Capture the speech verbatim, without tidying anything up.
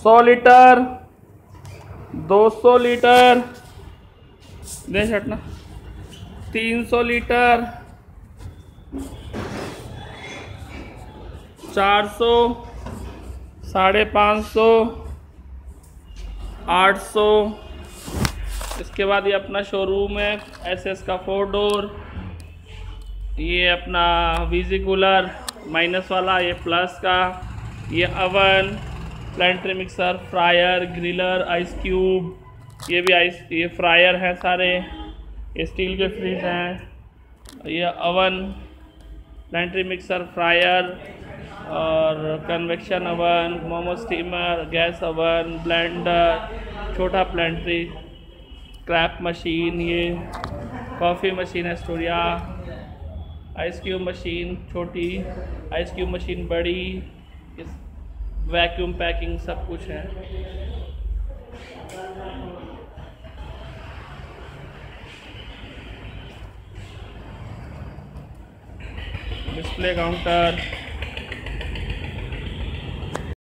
सौ लीटर, दो सौ लीटर, दे छटना, तीन सौ लीटर, चार सौ, साढ़े पाँच सौ, आठ सौ। इसके बाद ये अपना शोरूम है एस एस का फोर डोर। ये अपना वीजी कूलर माइनस वाला, ये प्लस का, ये oven, planetary mixer, fryer, griller, ice cube, ये भी आइस, ये फ्रायर हैं सारे, ये स्टील के फ्रिज हैं, ये अवन, प्लांट्री मिक्सर, फ्रायर और convection oven, momo steamer, gas oven, blender, छोटा प्लांट्री, क्रैप मशीन, ये कॉफ़ी मशीन है स्टोरिया, आइस क्यूब मशीन छोटी, आइस क्यूब मशीन बड़ी, इस वैक्यूम पैकिंग सब कुछ है। Display counter,